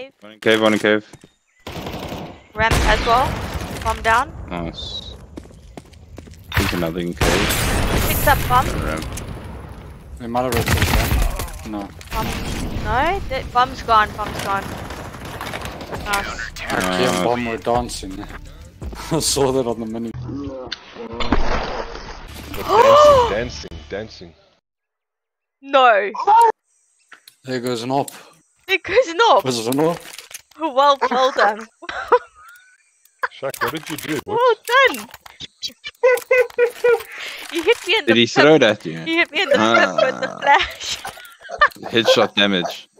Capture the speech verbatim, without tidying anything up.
cave. One in cave, one in cave. Ramp as well. Bomb down. Nice. I think another in cave. Picks up bomb. Ramp. We might have rotated that. No. Bomb. No? The bomb's gone. Bomb's gone. Nice. Aki and Bomb were dancing. I saw that on the mini. dancing, dancing, dancing. No. There goes an op. It goes an op. Was it an op? Well, well done. Shaq, what did you do? Well done. You hit me in the Did he flip. throw that to you? You hit me in the flip with the Ah. flash. Headshot damage.